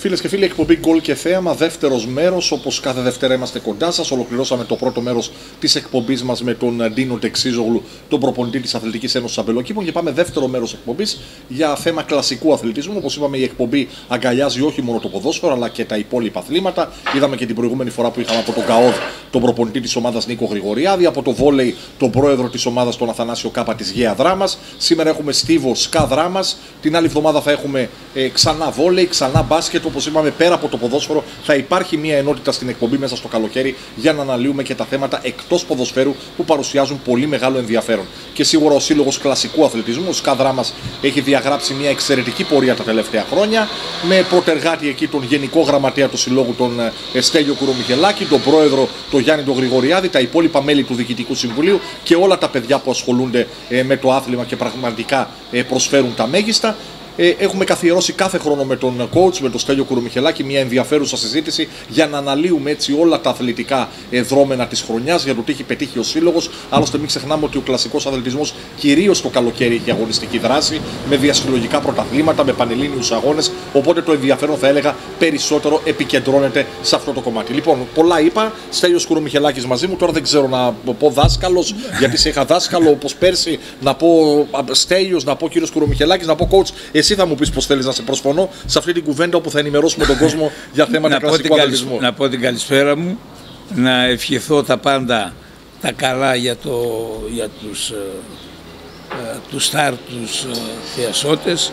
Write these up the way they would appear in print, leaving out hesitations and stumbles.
Φίλες και φίλοι, εκπομπή Γκολ και Θέαμα, δεύτερος μέρος. Όπως κάθε Δευτέρα είμαστε κοντά σας. Ολοκληρώσαμε το πρώτο μέρος της εκπομπής μας με τον Ντίνο Τεξίζογλου, τον προπονητή της Αθλητικής Ένωσης Αμπελοκήπων. Και πάμε δεύτερο μέρος εκπομπής για θέμα κλασικού αθλητισμού. Όπως είπαμε, η εκπομπή αγκαλιάζει όχι μόνο το ποδόσφαιρο αλλά και τα υπόλοιπα αθλήματα. Είδαμε και την προηγούμενη φορά που είχαμε από τον ΚΑΟΔ τον προπονητή της ομάδας Νίκο Γρηγοριάδη, από το βόλεϊ τον πρόεδρο της ομάδας τον Αθανάσιο Κάπα της ΓΕΑ Δράμας. Σήμερα έχουμε Στίβο ΣΚΑ Δράμας. Την άλλη εβδομάδα θα έχουμε ξανά βόλεϊ, ξανά μπάσκετ. Όπως είπαμε, πέρα από το ποδόσφαιρο, θα υπάρχει μια ενότητα στην εκπομπή μέσα στο καλοκαίρι για να αναλύουμε και τα θέματα εκτός ποδοσφαίρου που παρουσιάζουν πολύ μεγάλο ενδιαφέρον. Και σίγουρα ο Σύλλογος Κλασικού Αθλητισμού, ο ΣΚΑ Δράμας, έχει διαγράψει μια εξαιρετική πορεία τα τελευταία χρόνια. Με πρωτεργάτη εκεί τον Γενικό Γραμματέα του Συλλόγου, τον Στέλιο Κουρομιχελάκη, τον Πρόεδρο, τον Γιάννη τον Γρηγοριάδη, τα υπόλοιπα μέλη του Διοικητικού Συμβουλίου και όλα τα παιδιά που ασχολούνται με το άθλημα και πραγματικά προσφέρουν τα μέγιστα. Έχουμε καθιερώσει κάθε χρόνο με τον coach, με τον Στέλιο Κουρομιχελάκη, μια ενδιαφέρουσα συζήτηση για να αναλύουμε έτσι όλα τα αθλητικά δρόμενα της χρονιάς, για το τι έχει πετύχει ο Σύλλογος. Άλλωστε, μην ξεχνάμε ότι ο κλασικός αθλητισμός κυρίως το καλοκαίρι έχει αγωνιστική δράση, με διασυλλογικά πρωταθλήματα, με πανελλήνιους αγώνες. Οπότε το ενδιαφέρον, θα έλεγα, περισσότερο επικεντρώνεται σε αυτό το κομμάτι. Λοιπόν, πολλά είπα. Στέλιος Κουρομιχελάκης μαζί μου. Τώρα δεν ξέρω να πω δάσκαλος, γιατί σε είχα δάσκαλο όπως πέρσι, να πω Στέλιος, να πω κύριος Κουρομιχελάκης, να πω coach. Εσύ θα μου πεις πώς θέλεις να σε προσφωνώ σε αυτή την κουβέντα όπου θα ενημερώσουμε τον κόσμο για θέματα κλασικού αθλητισμού. Να πω την καλησπέρα μου, να ευχηθώ τα πάντα τα καλά για τους στάρ, τους θεασότες.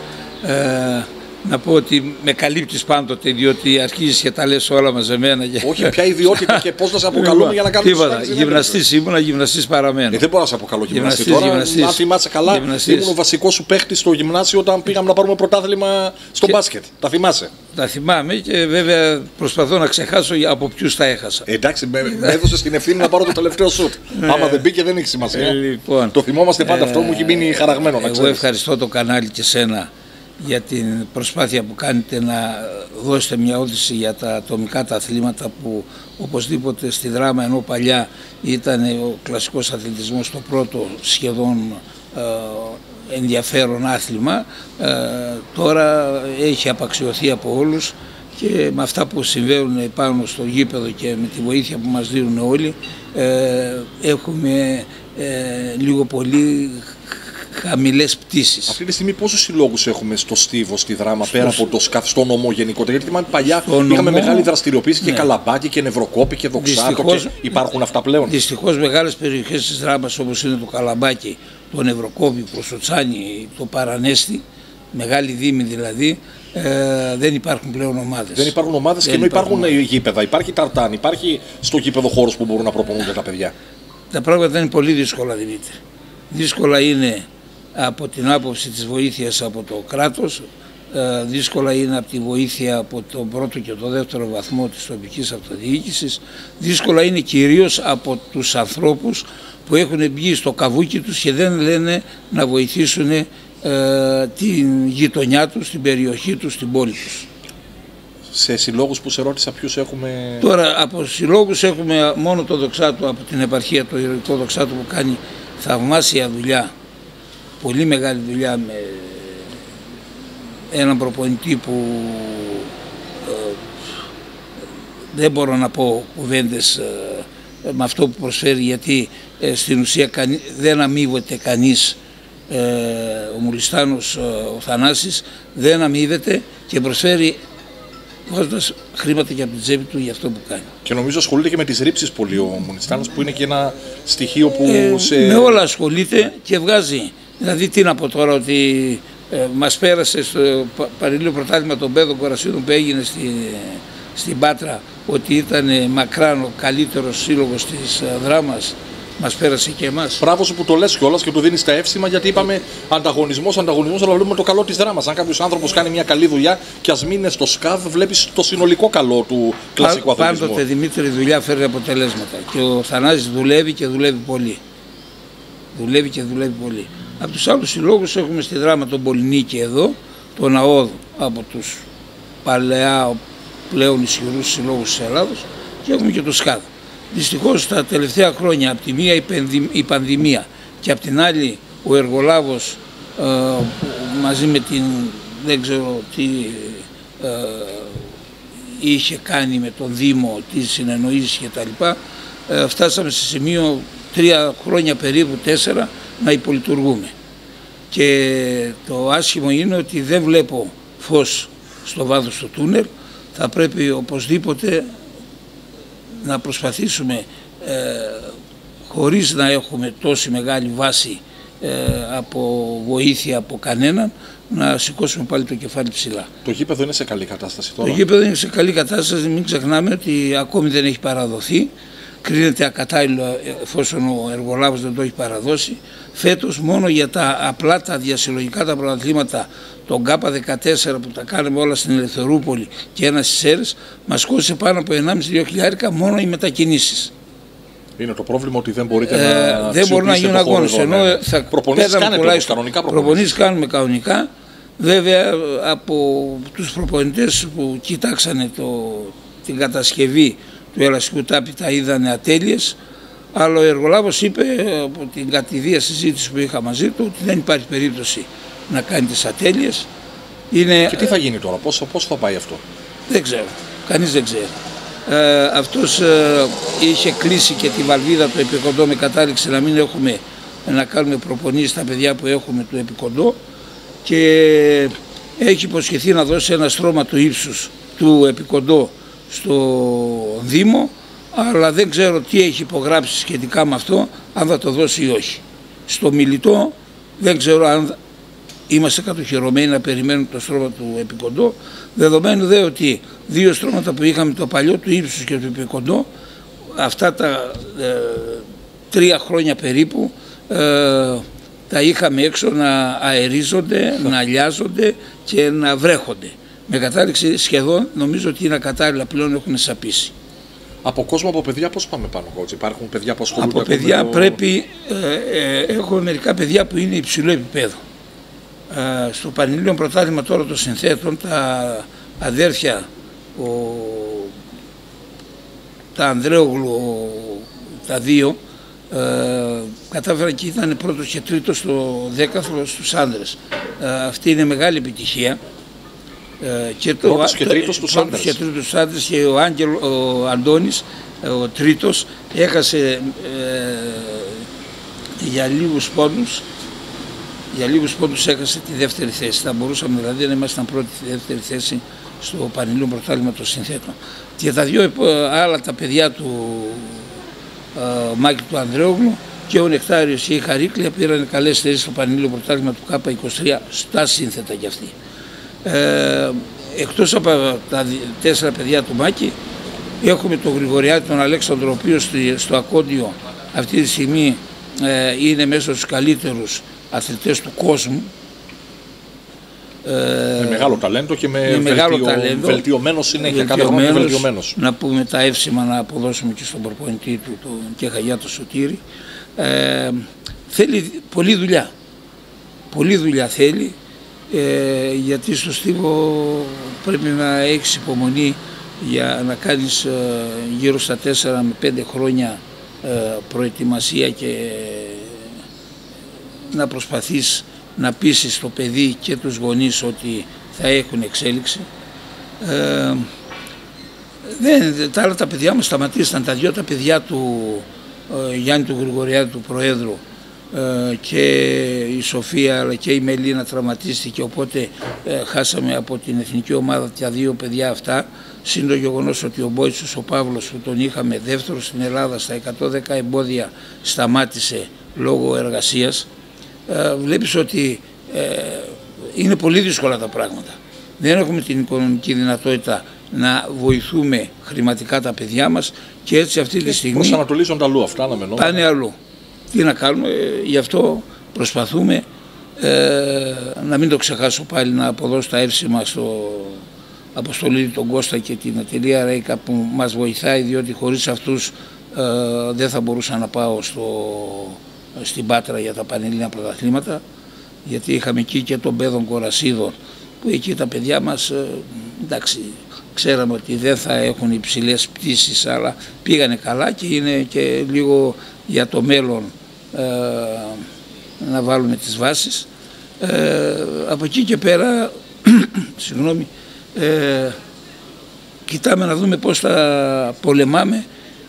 Να πω ότι με καλύπτεις πάντοτε, διότι αρχίζεις και τα λες όλα μαζεμένα. Όχι, ποια ιδιότητα και πώς να σε αποκαλούμε για να κάνουμε τίποτα. Γυμναστής ήμουνα, γυμναστής παραμένω. Δεν μπορώ να σε αποκαλώ γυμναστή τώρα. Αν θυμάσαι καλά, ήμουν ο βασικός σου παίχτης στο γυμνάσιο όταν πήγαμε να πάρουμε πρωτάθλημα στο μπάσκετ. Τα θυμάσαι? Τα θυμάμαι και βέβαια προσπαθώ να ξεχάσω από ποιους τα έχασα. Εντάξει, με έδωσες την ευθύνη να πάρω το τελευταίο σουτ. Άμα δεν μπήκε δεν έχει σημασία. Λοιπόν, το θυμόμαστε πάντα, αυτό μου έχει μείνει χαραγμένο. Εγώ ευχαριστώ το κανάλι και σένα για την προσπάθεια που κάνετε να δώσετε μια όθηση για τα ατομικά τα αθλήματα που οπωσδήποτε στη Δράμα, ενώ παλιά ήταν ο κλασικός αθλητισμός το πρώτο σχεδόν ενδιαφέρον άθλημα, τώρα έχει απαξιωθεί από όλους και με αυτά που συμβαίνουν πάνω στο γήπεδο και με τη βοήθεια που μας δίνουν όλοι έχουμε λίγο πολύ χαμηλές πτήσεις. Αυτή τη στιγμή πόσους συλλόγους έχουμε στο Στίβο, στη Δράμα, πέρα από το ΣΚΑΦ, στο νομό γενικότερα? Γιατί θυμάμαι παλιά είχαμε μεγάλη δραστηριοποίηση και Καλαμπάκι και Νευροκόπη και Δοξάτο. Και υπάρχουν αυτά πλέον? Δυστυχώς μεγάλες περιοχές της Δράμας, όπως είναι το Καλαμπάκι, το Νευροκόπη, Προσοτσάνι, το Παρανέστη, μεγάλη δήμη δηλαδή, δεν υπάρχουν πλέον ομάδες. Δεν υπάρχουν ομάδες, και ενώ υπάρχουν γήπεδα. Υπάρχει ταρτάν, υπάρχει στο γήπεδο χώρος που μπορούν να προπονούνται τα παιδιά. Τα πράγματα είναι πολύ δύσκολα, Δημήτρη. Δύσκολα είναι από την άποψη της βοήθειας από το κράτος, δύσκολα είναι από τη βοήθεια από τον πρώτο και τον δεύτερο βαθμό της τοπικής αυτοδιοίκησης, δύσκολα είναι κυρίως από τους ανθρώπους που έχουν μπει στο καβούκι τους και δεν λένε να βοηθήσουν την γειτονιά τους, την περιοχή τους, την πόλη τους. Σε συλλόγους που σε ρώτησα ποιους έχουμε? Τώρα από συλλόγους έχουμε μόνο το Δοξάτο από την επαρχία, το ηρωικό Δοξάτο που κάνει θαυμάσια δουλειά, πολύ μεγάλη δουλειά, με έναν προπονητή που δεν μπορώ να πω κουβέντες με αυτό που προσφέρει, γιατί στην ουσία δεν αμείβεται κανείς. Ο Μουλιστάνος, ο Θανάσης, δεν αμείβεται και προσφέρει βάζοντας χρήματα και από την τσέπη του για αυτό που κάνει. Και νομίζω ασχολείται και με τις ρήψεις πολύ ο Μουλιστάνος, που είναι και ένα στοιχείο που με όλα ασχολείται και βγάζει. Δηλαδή τι να πω τώρα, ότι μας πέρασε στο παρελίο πρωτάθλημα των Πέδων Κορασίδων που έγινε στην Πάτρα, ότι ήταν μακράν ο καλύτερος σύλλογος της Δράμας. Μας πέρασε και εμάς. Μπράβο σου που το λες κιόλας και του δίνεις τα εύσημα, γιατί είπαμε ανταγωνισμός, αλλά βλέπουμε το καλό της Δράμας. Αν κάποιος άνθρωπος κάνει μια καλή δουλειά και ας μην είναι στο ΣΚΑΒ, βλέπεις το συνολικό καλό του κλασικού αθλητισμού. Πάντοτε, Δημήτρη, η δουλειά φέρνει αποτελέσματα και ο Θανάσης δουλεύει και δουλεύει πολύ. Δουλεύει και δουλεύει πολύ. Από τους άλλους συλλόγους έχουμε στη Δράμα τον Πολυνίκη εδώ, τον ΑΟΔ από τους παλαιά πλέον ισχυρούς συλλόγους της Ελλάδος, και έχουμε και το ΣΚΑΔ. Δυστυχώς τα τελευταία χρόνια, από τη μία η πανδημία και από την άλλη ο εργολάβος μαζί με την δεν ξέρω τι είχε κάνει με τον Δήμο, τις συνεννοήσεις κτλ. Φτάσαμε σε σημείο 3 χρόνια περίπου, 4, να υπολειτουργούμε. Και το άσχημο είναι ότι δεν βλέπω φως στο βάθος του τούνελ. Θα πρέπει οπωσδήποτε να προσπαθήσουμε χωρίς να έχουμε τόση μεγάλη βάση από βοήθεια από κανέναν, να σηκώσουμε πάλι το κεφάλι ψηλά. Το γήπεδο είναι σε καλή κατάσταση τώρα? Το γήπεδο είναι σε καλή κατάσταση, μην ξεχνάμε ότι ακόμη δεν έχει παραδοθεί. Κρίνεται ακατάλληλο εφόσον ο εργολάβος δεν το έχει παραδώσει. Φέτος μόνο για τα απλά τα διασυλλογικά τα πρωταθλήματα, τον ΚΑΠΑ 14 που τα κάνουμε όλα στην Ελευθερούπολη και ένα στις Σέρρες, μας κόστησε πάνω από 1,5-2 χιλιάρικα μόνο οι μετακινήσεις. Είναι το πρόβλημα ότι δεν μπορείτε να δεν μπορούν να γίνουν αγώνες, ενώ θα προπονήσεις κάνουμε κανονικά. Βέβαια από τους προπονητές που κοιτάξανε την κατασκευή του ελαστικού τάπη τα είδανε ατέλειες, αλλά ο εργολάβος είπε από την κατηδία συζήτηση που είχα μαζί του ότι δεν υπάρχει περίπτωση να κάνει τις ατέλειες. Και τι θα γίνει τώρα, πώς θα πάει αυτό? Δεν ξέρω, κανείς δεν ξέρει. Αυτός είχε κλείσει και τη βαλβίδα του Επικοντό με κατάληξη να μην έχουμε να κάνουμε προπονήσεις στα παιδιά που έχουμε του Επικοντό, και έχει υποσχεθεί να δώσει ένα στρώμα του ύψους του Επικοντό στο Δήμο, αλλά δεν ξέρω τι έχει υπογράψει σχετικά με αυτό, αν θα το δώσει ή όχι. Στο Μιλιτό δεν ξέρω αν είμαστε κατοχυρωμένοι να περιμένουμε το στρώμα του Επικοντό, δεδομένου δε ότι 2 στρώματα που είχαμε, το παλιό του ύψους και του Επικοντό, αυτά τα 3 χρόνια περίπου τα είχαμε έξω να αερίζονται, να λιάζονται και να βρέχονται. Με κατάληξη σχεδόν, νομίζω ότι είναι ακατάλληλα πλέον, έχουν σαπίσει. Από κόσμο, από παιδιά, πώς πάμε πάνω, coach? Υπάρχουν παιδιά που ασχολούνται? Από παιδιά πρέπει, έχουμε μερικά παιδιά που είναι υψηλό επίπεδο. Στο Πανελλήνιο Πρωτάθλημα τώρα των Συνθέτων, τα αδέρφια, τα Ανδρέογλου, τα 2, κατάφεραν και ήταν πρώτος και τρίτος στο δέκαθλο στους άντρες. Αυτή είναι μεγάλη επιτυχία. Πρώτος και τρίτος στους άντρες. Και ο Αντώνης, ο τρίτος, έχασε για λίγους πόντους έχασε τη δεύτερη θέση. Θα μπορούσαμε δηλαδή να ήμασταν πρώτη τη δεύτερη θέση στο Πανελλήνιο Πρωτάθλημα των Συνθέτων. Και τα 2 άλλα τα παιδιά του Μάκη του Ανδρέογλου, και ο Νεκτάριος και η Χαρίκλια, πήραν καλές θέσεις στο Πανελλήνιο Πρωτάθλημα του ΚΑΠΑ 23 στα σύνθετα κι αυτοί. Εκτός από τα 4 παιδιά του Μάκη, έχουμε τον Γρηγοριάδη, τον Αλέξανδρο, ο οποίος στο Ακόντιο αυτή τη στιγμή είναι μέσα στους καλύτερους αθλητές του κόσμου. Με μεγάλο ταλέντο και με βελτιωμένος συνέχεια, κάθε χρόνο βελτιωμένος. Να πούμε τα εύσημα να αποδώσουμε και στον προπονητή του, τον Κεχαγιά, το Σωτήρη. Θέλει πολλή δουλειά. Πολλή δουλειά θέλει, γιατί στο στίβο πρέπει να έχεις υπομονή για να κάνεις γύρω στα 4 με 5 χρόνια προετοιμασία και να προσπαθείς να πείσεις το παιδί και τους γονείς ότι θα έχουν εξέλιξη. Τα άλλα τα παιδιά μας σταματήσαν, τα 2 τα παιδιά του Γιάννη του Γρηγοριάδη, του Προέδρου, και η Σοφία αλλά και η Μελίνα τραυματίστηκε, οπότε χάσαμε από την εθνική ομάδα τα 2 παιδιά αυτά, συν το γεγονός ότι ο Μπόιτσος ο Παύλος, που τον είχαμε δεύτερο στην Ελλάδα στα 110 εμπόδια, σταμάτησε λόγω εργασίας. Βλέπεις ότι είναι πολύ δύσκολα τα πράγματα. Δεν έχουμε την οικονομική δυνατότητα να βοηθούμε χρηματικά τα παιδιά μας, και έτσι αυτή τη στιγμή προσανατολίζονται αλλού αυτά, πάνε αλλού. Τι να κάνουμε, γι' αυτό προσπαθούμε να μην το ξεχάσω πάλι, να αποδώσω τα εύσημα στο Αποστολή, τον Κώστα και την εταιρεία Ρέικα που μας βοηθάει, διότι χωρίς αυτούς δεν θα μπορούσα να πάω στην Πάτρα για τα Πανελλήνια Πρωταθλήματα, γιατί είχαμε εκεί και τον Πέδων Κορασίδων, που εκεί τα παιδιά μας, εντάξει, ξέραμε ότι δεν θα έχουν υψηλές πτήσεις, αλλά πήγανε καλά και είναι και λίγο για το μέλλον να βάλουμε τις βάσεις. Από εκεί και πέρα, συγγνώμη, κοιτάμε να δούμε πώς θα πολεμάμε,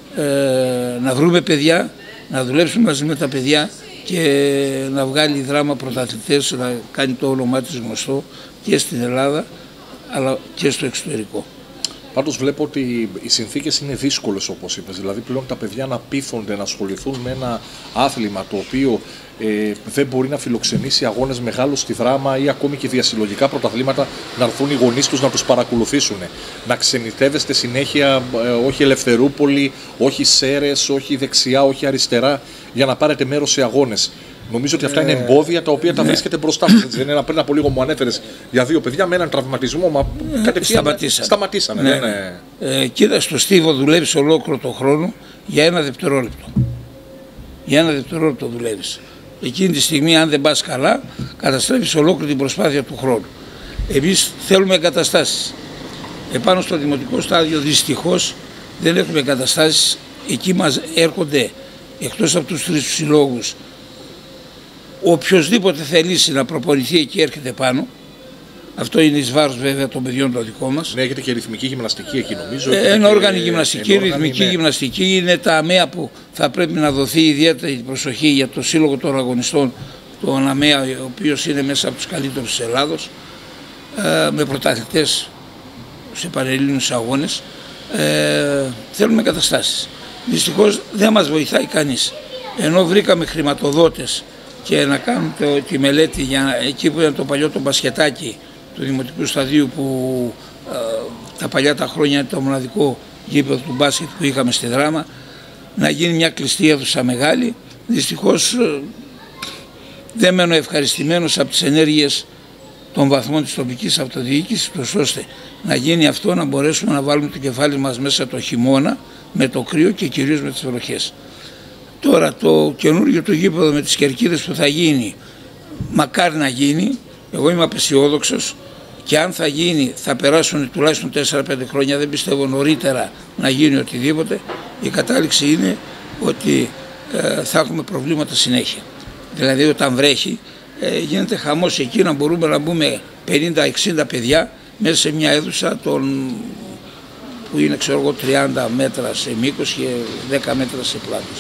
να βρούμε παιδιά, να δουλέψουμε μαζί με τα παιδιά και να βγάλει δράμα πρωταθλητές, να κάνει το όνομά της γνωστό και στην Ελλάδα αλλά και στο εξωτερικό. Πάντως βλέπω ότι οι συνθήκες είναι δύσκολες, όπως είπες. Δηλαδή πλέον τα παιδιά να πείθονται να ασχοληθούν με ένα άθλημα το οποίο δεν μπορεί να φιλοξενήσει αγώνες μεγάλους στη δράμα ή ακόμη και διασυλλογικά πρωταθλήματα, να έρθουν οι γονείς τους να τους παρακολουθήσουν. Να ξενιτεύεστε συνέχεια, όχι Ελευθερούπολη, όχι Σέρες, όχι δεξιά, όχι αριστερά, για να πάρετε μέρος σε αγώνες. Νομίζω ότι αυτά είναι εμπόδια τα οποία τα βρίσκεται μπροστά σας. Δεν είναι, πριν από λίγο μου ανέφερες για 2 παιδιά με έναν τραυματισμό, μα κατευθείαν σταματήσανε. Κοίτα, στο Στίβο δουλεύεις ολόκληρο τον χρόνο για 1 δευτερόλεπτο. Για 1 δευτερόλεπτο δουλεύεις. Εκείνη τη στιγμή, αν δεν πας καλά, καταστρέφεις ολόκληρη την προσπάθεια του χρόνου. Εμείς θέλουμε εγκαταστάσεις. Επάνω στο δημοτικό στάδιο δυστυχώς δεν έχουμε εγκαταστάσεις. Εκεί μας έρχονται, εκτός από τους 3 συλλόγους, οποιοσδήποτε θελήσει να προπονηθεί εκεί έρχεται πάνω. Αυτό είναι εις βάρος βέβαια των παιδιών των δικών μας. Ναι, έχετε και ρυθμική γυμναστική εκεί νομίζω. Ενόργανη γυμναστική, ρυθμική γυμναστική είναι τα ΑΜΕΑ που θα πρέπει να δοθεί ιδιαίτερη προσοχή για το Σύλλογο των Αγωνιστών, τον ΑΜΕΑ, ο οποίος είναι μέσα από τους καλύτερους της Ελλάδος, με πρωταθλητές σε πανελλήνιους αγώνες. Θέλουμε καταστάσεις. Δυστυχώς δεν μας βοηθάει κανείς. Ενώ βρήκαμε χρηματοδότες και να κάνουν τη μελέτη για εκεί που ήταν το παλιό το μπασκετάκι του Δημοτικού Σταδίου, που τα παλιά τα χρόνια ήταν το μοναδικό γήπεδο του μπάσκετ που είχαμε στη Δράμα, να γίνει μια κλειστή αίθουσα μεγάλη. Δυστυχώς δεν μένω ευχαριστημένος από τις ενέργειες των βαθμών της τοπικής αυτοδιοίκησης, ώστε να γίνει αυτό, να μπορέσουμε να βάλουμε το κεφάλι μας μέσα το χειμώνα με το κρύο και κυρίως με τις βροχές. Τώρα το καινούργιο το γήπεδο με τις κερκίδες που θα γίνει, μακάρι να γίνει, εγώ είμαι απεσιόδοξος, και αν θα γίνει θα περάσουν τουλάχιστον 4-5 χρόνια, δεν πιστεύω νωρίτερα να γίνει οτιδήποτε. Η κατάληξη είναι ότι θα έχουμε προβλήματα συνέχεια. Δηλαδή όταν βρέχει γίνεται χαμός εκεί, να μπορούμε να μπούμε 50-60 παιδιά μέσα σε μια αίθουσα που είναι 30 μέτρα σε μήκος και 10 μέτρα σε πλάτος.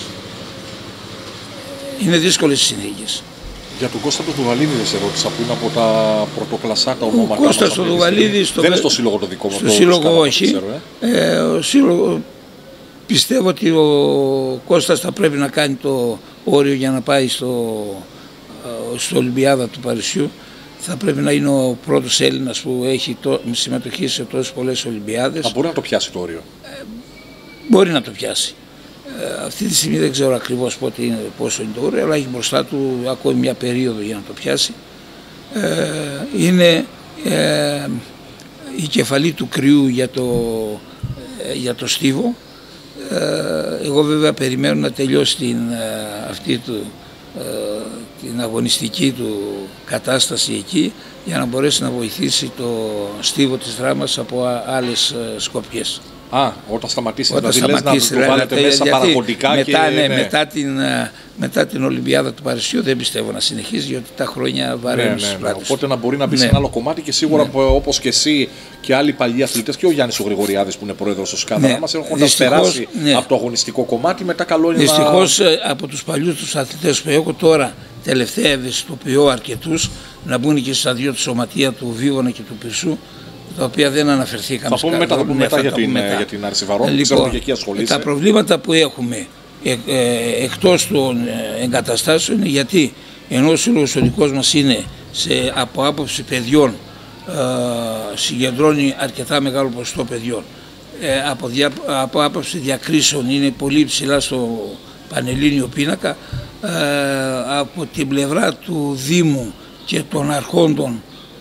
Είναι δύσκολες οι συνθήκες. Για τον Κώστα τον Δουβαλίδη δεν σε ρώτησα, που είναι από τα πρωτοκλασσά τα ονόματα. Ο Κώστας τον Δουβαλίδη δεν είναι στο σύλλογο το δικό μου. Στο σύλλογο όχι. Ο σύλλογο, πιστεύω ότι ο Κώστας θα πρέπει να κάνει το όριο για να πάει στο Ολυμπιάδα του Παρισιού. Θα πρέπει να είναι ο πρώτος Έλληνας που έχει συμμετοχή σε τόσες πολλές Ολυμπιάδες. Θα μπορεί να το πιάσει το όριο. Μπορεί να το πιάσει. Αυτή τη στιγμή δεν ξέρω ακριβώς πόσο είναι το όριο, αλλά έχει μπροστά του ακόμη μια περίοδο για να το πιάσει. Είναι η κεφαλή του κρυού για το Στίβο. Εγώ βέβαια περιμένω να τελειώσει την αγωνιστική του κατάσταση εκεί, για να μπορέσει να βοηθήσει το Στίβο της Δράμας από άλλες σκοπιές. Όταν σταματήσει, δηλαδή λες να το βάλετε μέσα παραγωγικά μετά την Ολυμπιάδα του Παρισιού δεν πιστεύω να συνεχίζει, γιατί τα χρόνια βαραίνουν στις πλάτες. Οπότε να μπορεί να μπει σε ένα άλλο κομμάτι, και σίγουρα όπως και εσύ και άλλοι παλιοί αθλητές, και ο Γιάννης ο Γρηγοριάδης που είναι πρόεδρος του ΣΚΑΔΑ μας, έχουν περάσει από το αγωνιστικό κομμάτι, μετά καλό είναι δυστυχώς από τους παλιούς τους αθλητές που έχω τώρα τελευταία ευαισθητοποιώ αρκετούς να μπουν και στα 2 τη σωματεία του Βίβωνα και του Πυρσού, τα οποία δεν αναφερθήκαμε. Θα πούμε μετά για την Άρση Βαρών. Λοιπόν, τα προβλήματα που έχουμε εκτός των εγκαταστάσεων είναι γιατί ενώ ο σύλλογος ο δικός μας είναι από άποψη παιδιών, συγκεντρώνει αρκετά μεγάλο ποσοστό παιδιών, από άποψη διακρίσεων είναι πολύ ψηλά στο πανελλήνιο πίνακα, από την πλευρά του Δήμου και των αρχόντων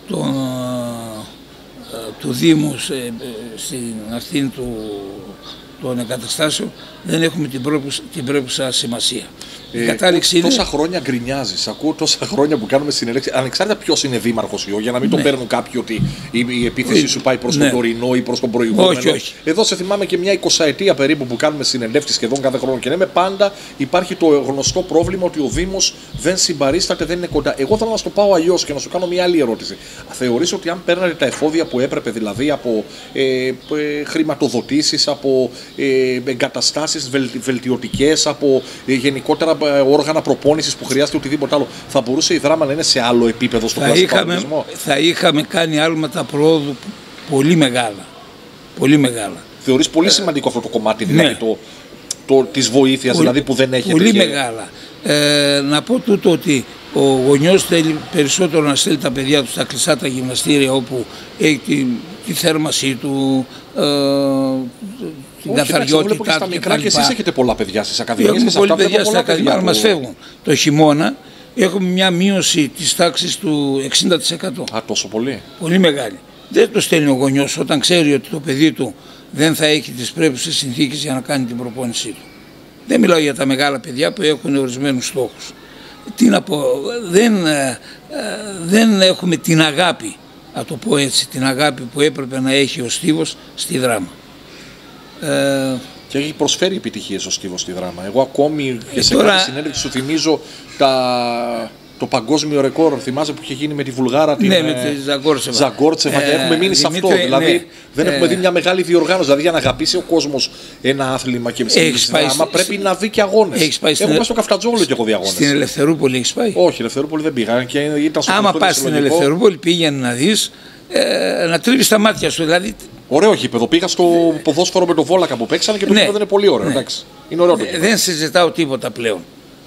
του Δήμου στην αυτήν των εγκαταστάσεων δεν έχουμε την πρέπουσα σημασία. Η κατάληξη είναι... Τόσα χρόνια γκρινιάζεις, ακούω τόσα χρόνια που κάνουμε συνέλευση, ανεξάρτητα ποιος είναι δήμαρχος ή όχι, για να μην το παίρνουν κάποιοι ότι η επίθεση σου πάει προς τον τωρινό ή προς τον προηγούμενο. Όχι. Εδώ σε θυμάμαι και μια 20ετία περίπου που κάνουμε συνελεύσεις σχεδόν κάθε χρόνο και λέμε πάντα υπάρχει το γνωστό πρόβλημα ότι ο Δήμος δεν συμπαρίσταται, δεν είναι κοντά. Εγώ θέλω να σου το πάω αλλιώς και να σου κάνω μια άλλη ερώτηση. Θεωρείς ότι αν παίρνατε τα εφόδια που έπρεπε, δηλαδή από χρηματοδοτήσεις, από εγκαταστάσεις βελτιωτικές, από γενικότερα όργανα προπόνησης που χρειάζεται οτιδήποτε άλλο, θα μπορούσε η Δράμα να είναι σε άλλο επίπεδο στον κλασικό αθλητισμό? Θα είχαμε κάνει άλματα προόδου πολύ μεγάλα. Πολύ μεγάλα. Θεωρείς πολύ σημαντικό αυτό το κομμάτι, δηλαδή της βοήθειας, δηλαδή που δεν έχετε? Πολύ μεγάλα. Να πω τούτο ότι ο γονιός θέλει περισσότερο να στέλνει τα παιδιά του στα κλειστά τα γυμναστήρια, όπου έχει τη θέρμασή του, την καθαριότητά του. Μικρά και εσείς έχετε πολλά παιδιά στις ακαδημίες. Έχουμε πολλά παιδιά στις ακαδημίες, αλλά μας φεύγουν. Το χειμώνα έχουμε μια μείωση της τάξης του 60%. Α, τόσο πολύ? Πολύ μεγάλη. Δεν το στέλνει ο γονιός όταν ξέρει ότι το παιδί του δεν θα έχει τις πρέπουσες συνθήκες για να κάνει την προπόνησή του. Δεν μιλάω για τα μεγάλα παιδιά που έχουν ορισμένους στόχους. Τι να πω, δεν έχουμε την αγάπη, να το πω έτσι, την αγάπη που έπρεπε να έχει ο Στίβος στη Δράμα. Και έχει προσφέρει επιτυχίες ο Στίβος στη Δράμα. Εγώ ακόμη και σε κάθε συνέντευξη σου θυμίζω το παγκόσμιο ρεκόρ, θυμάσαι, που είχε γίνει με τη Βουλγάρα, την Ζαγκόρτσεβα, και έχουμε μείνει σε αυτό. Δηλαδή δεν έχουμε δει μια μεγάλη διοργάνωση. Δηλαδή για να αγαπήσει ο κόσμος ένα άθλημα και στη Δράμα πρέπει να δει και αγώνες. Έχω πάει στο Καφτατζόγλιο και έχω δει αγώνες. Στην Ελευθερούπολη έχεις πάει? Όχι, Ελευθερούπολη δεν πήγα. Άμα πας στην Ελευθερούπολη πήγαινε να δεις, να τρίβεις τα μάτια σου. Δηλαδή... Ωραίο γήπεδο. Πήγα στο ποδόσφαιρο με το Βόλακα που παίξανε και το γήπεδο είναι πολύ ωραίο. Είναι ωραίο το γήπεδο. Δεν συζητάω τίποτα πλέον.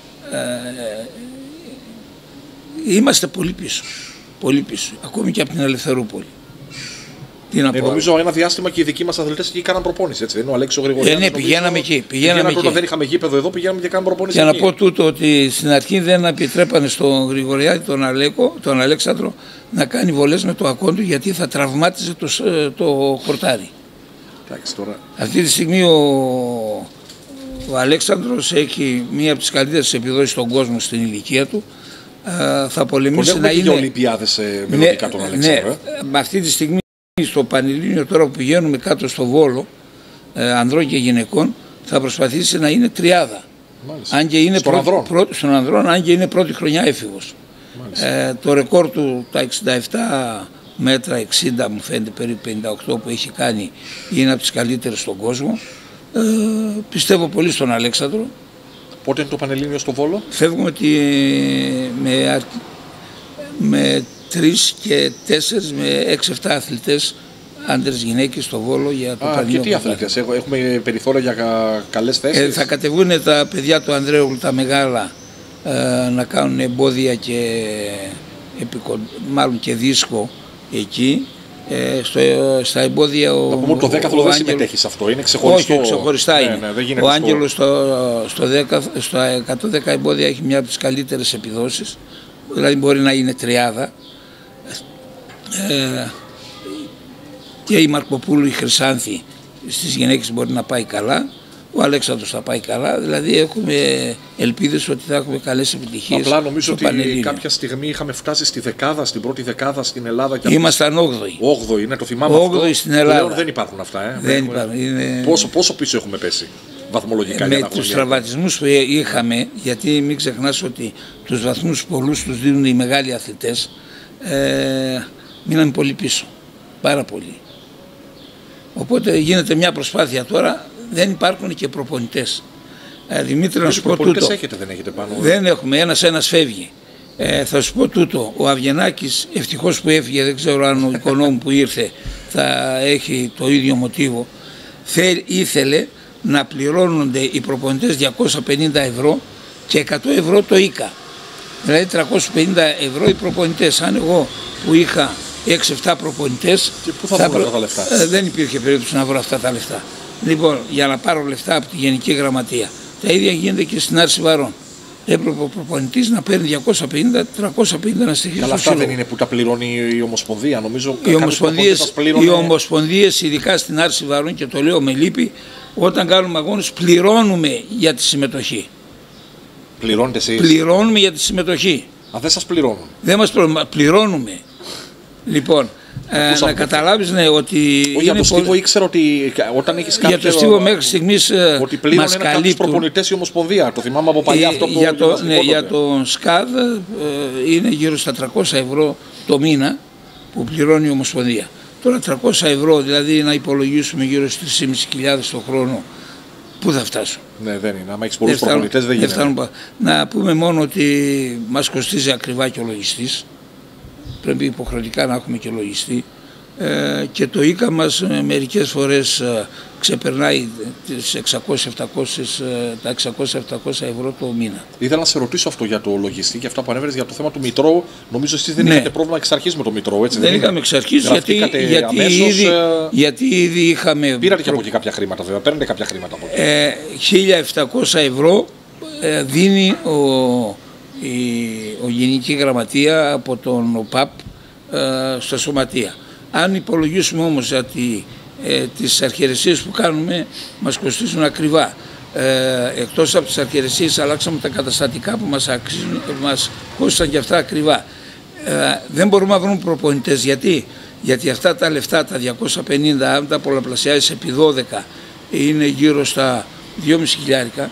Είμαστε πολύ πίσω. Πολύ πίσω. Ακόμη και από την Ελευθερούπολη. Τι να πω. Νομίζω ένα διάστημα και οι δικοί μας αθλητές εκεί κάναν προπόνηση. Έτσι, δεν είναι ο Αλέξης ο Γρηγοριάδης? Ναι, πηγαίναμε εκεί. Όταν δεν είχαμε γήπεδο εδώ, πηγαίναμε και κάναμε προπόνηση. Και να πω τούτο ότι στην αρχή δεν επιτρέπανε στον Γρηγοριάδη, τον Αλέξανδρο, να κάνει βολές με το ακόντου, γιατί θα τραυμάτιζε το χορτάρι. Τώρα... Αυτή τη στιγμή ο Αλέξανδρος έχει μία από τις καλύτερες επιδόσεις στον κόσμο στην ηλικία του. Θα πολεμήσει να είναι... και Ολυμπιάδες μελλοντικά τον Αλέξανδρο. Ναι, αυτή τη στιγμή στο Πανελλήνιο, τώρα που πηγαίνουμε κάτω στο Βόλο, ανδρών και γυναικών, θα προσπαθήσει να είναι τριάδα. Αν και είναι στον ανδρών, αν και είναι πρώτη χρονιά έφηβος. Το ρεκόρ του, τα 67 μέτρα 60, μου φαίνεται περίπου 58 που έχει κάνει, είναι από τις καλύτερες στον κόσμο. Πιστεύω πολύ στον Αλέξανδρο. Πότε είναι το Πανελλήνιο στο Βόλο? Φεύγουμε με 3 και 4 με 6-7 αθλητές, άντρες γυναίκες στο Βόλο για το Πανελλήνιο. Και τι αθλητές, έχουμε περιθώρια για καλές θέσεις? Θα κατεβούν τα παιδιά του Ανδρέου τα μεγάλα να κάνουν εμπόδια και μάλλον και δίσκο εκεί. Στα εμπόδια να πούμε ότι το δέκαθλο δεν συμμετέχει σε αυτό, είναι ξεχωριστό. Όχι, ξεχωριστά είναι. Ο Άγγελος στο 110 εμπόδια έχει μια από τις καλύτερες επιδόσεις, δηλαδή μπορεί να είναι τριάδα. Και η Μαρκοπούλου, η Χρυσάνθη στις γυναίκες μπορεί να πάει καλά. Ο Αλέξανδρος θα πάει καλά, δηλαδή έχουμε ελπίδες ότι θα έχουμε καλές επιτυχίες. Απλά νομίζω ότι κάποια στιγμή είχαμε φτάσει στην πρώτη δεκάδα στην Ελλάδα. Ήμασταν 8η. 8η, ναι, το θυμάμαι αυτό. 8η στην Ελλάδα. Πλέον δεν υπάρχουν αυτά. Δεν υπάρχουν. Είναι... Πόσο πίσω έχουμε πέσει βαθμολογικά? Με τους τραυματισμούς που είχαμε, γιατί μην ξεχνάς ότι τους βαθμούς πολλούς τους δίνουν οι μεγάλοι αθλητές, μείναμε πολύ πίσω. Πάρα πολύ. Οπότε γίνεται μια προσπάθεια τώρα. Δεν υπάρχουν και προπονητές. Δημήτρη, να σου πω τούτο. Δεν έχετε πάνω? Δεν έχουμε, ένας φεύγει. Θα σου πω τούτο. Ο Αβγενάκης, ευτυχώς που έφυγε, δεν ξέρω αν ο οικονόμου που ήρθε θα έχει το ίδιο μοτίβο. Ήθελε να πληρώνονται οι προπονητές 250 ευρώ και 100 ευρώ το ΙΚΑ. Δηλαδή 350 ευρώ οι προπονητές. Αν εγώ που είχα 6-7 προπονητές. Και πού θα βρω αυτά τα λεφτά? Δεν υπήρχε περίπτωση να βρω αυτά τα λεφτά. Λοιπόν, για να πάρω λεφτά από τη Γενική Γραμματεία. Τα ίδια γίνεται και στην Άρση Βαρών. Έπρεπε ο προπονητής να παίρνει 250-350 να στοιχεί. Καλά, αυτά δεν είναι που τα πληρώνει η Ομοσπονδία, νομίζω. Οι Ομοσπονδίες, ειδικά στην Άρση Βαρών, και το λέω με λύπη, όταν κάνουμε αγώνες πληρώνουμε για τη συμμετοχή. Πληρώνετε εσείς? Πληρώνουμε για τη συμμετοχή. Α, δεν σας πληρώνουν? Δεν μας πληρώνουμε. Λοιπόν, να καταλάβεις, ναι, ότι... Όχι, για το στίβο ήξερα ότι όταν έχεις κάποιο... Για το στίβο μέχρι στιγμής ότι πλήρωνε κάποιους προπονητές η Ομοσπονδία. Το θυμάμαι από παλιά αυτό που... Για το ΣΚΑΔ είναι γύρω στα 300 ευρώ το μήνα που πληρώνει η Ομοσπονδία. Τώρα 300 ευρώ, δηλαδή να υπολογίσουμε γύρω στις 3.500 το χρόνο, πού θα φτάσουν? Ναι, δεν είναι. Άμα έχεις πολλούς προπονητές δεν γίνεται. Να πούμε μόνο ότι μας κοστίζει ακριβά και ο λογιστής. Πρέπει υποχρεωτικά να έχουμε και λογιστή. Και το ΙΚΑ μας μερικές φορές ξεπερνάει τις 600-700 ευρώ το μήνα. Ήθελα να σε ρωτήσω αυτό για το λογιστή και αυτά που ανέφερες για το θέμα του Μητρώου. Νομίζω εσείς δεν είχατε πρόβλημα εξ αρχής με το Μητρώου, έτσι? Δεν είχαμε εξ αρχής, γιατί ήδη είχαμε... Πήρατε και από εκεί κάποια χρήματα, βέβαια. Παίρνετε κάποια χρήματα από εκεί. 1.700 ευρώ δίνει ο Γενική Γραμματεία από τον ΟΠΑΠ στα σωματεία. Αν υπολογίσουμε όμως ότι τις αρχαιρεσίες που κάνουμε μας κοστίζουν ακριβά, εκτός από τις αρχαιρεσίες αλλάξαμε τα καταστατικά που μας κόστησαν και αυτά ακριβά, δεν μπορούμε να βρούμε προπονητές. Γιατί αυτά τα λεφτά, τα 250, αν τα πολλαπλασιάζεις επί 12, είναι γύρω στα 2.500.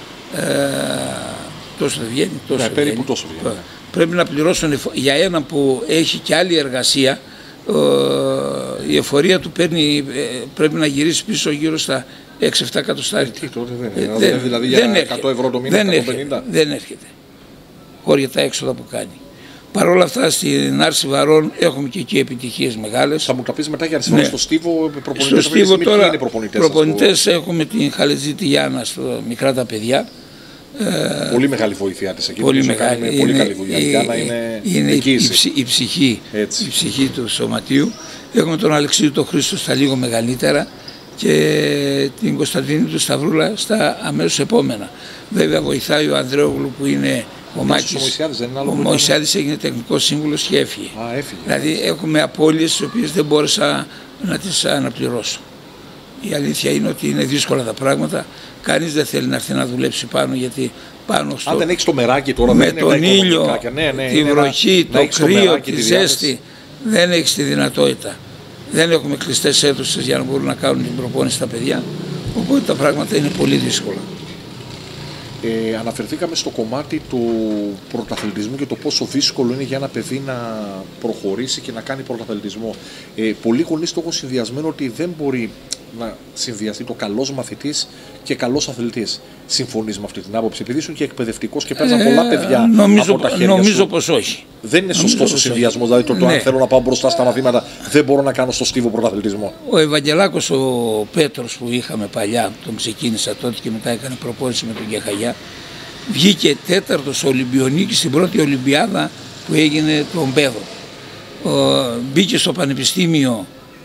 Τόσο δεν βγαίνει, τόσο περίπου τόσο βγαίνει. Πρέπει να πληρώσουν για έναν που έχει και άλλη εργασία. Η εφορία του πρέπει να γυρίσει πίσω γύρω στα 6-7 εκατοστάρια. Δηλαδή για 100 ευρώ το μήνα, 150. Δεν έρχεται. Χώρια τα έξοδα που κάνει. Παρ' όλα αυτά στην Άρση Βαρών έχουμε και εκεί επιτυχίες μεγάλες. Θα μου τα πεις μετά για Άρση Βαρών. Στο Στίβο προπονητές, στο Στίβο τώρα προπονητές έχουμε την Χαλετζήτη Γιάννα, μικρά τα παιδιά. Πολύ μεγάλη βοήθεια της εκεί. Πολύ μεγάλη. Πολύ καλή δουλειά. Η Γιάννα είναι η ψυχή του σωματείου. Έχουμε τον Αλεξίου τον Χρήστο στα λίγο μεγαλύτερα και την Κωνσταντίνη του Σταυρούλα στα αμέσως επόμενα. Βέβαια βοηθάει ο Ανδρέογλου που είναι ο Μάκης. Ο Μωυσιάδης έγινε τεχνικός σύμβουλος και έφυγε. Δηλαδή έχουμε απώλειες τις οποίες δεν μπόρεσα να τις αναπληρώσω. Η αλήθεια είναι ότι είναι δύσκολα τα πράγματα. Κανείς δεν θέλει να έρθει να δουλέψει πάνω, γιατί πάνω στο... Αν δεν έχεις το μεράκι τώρα, με δεν είναι τον ήλιο, τη βροχή, το κρύο, τη ζέστη, δεν έχεις τη δυνατότητα. Δεν έχουμε κλειστές αίθουσες για να μπορούν να κάνουν την προπόνηση τα παιδιά. Οπότε τα πράγματα είναι πολύ δύσκολα. Αναφερθήκαμε στο κομμάτι του πρωταθλητισμού και το πόσο δύσκολο είναι για ένα παιδί να προχωρήσει και να κάνει πρωταθλητισμό. Πολλοί γονείς το έχουν συνδυασμένο ότι δεν μπορεί να συνδυαστεί το καλός μαθητής και καλός αθλητής. Συμφωνείς με αυτή την άποψη? Επειδή ήσουν και εκπαιδευτικός και παίρναν πολλά παιδιά από τα χέρια σου. Νομίζω πως όχι. Δεν είναι σωστός ο συνδυασμός. Δηλαδή το αν θέλω να πάω μπροστά στα μαθήματα δεν μπορώ να κάνω στο Στίβο πρωταθλητισμό. Ο Ευαγγελάκος ο Πέτρος που είχαμε παλιά, τον ξεκίνησα τότε και μετά έκανε προπόνηση με τον Κεχαγιά, βγήκε τέταρτος Ολυμπιονίκης στην πρώτη Ολυμπιάδα που έγινε τον Πέδο. Μπήκε στο Πανεπιστήμιο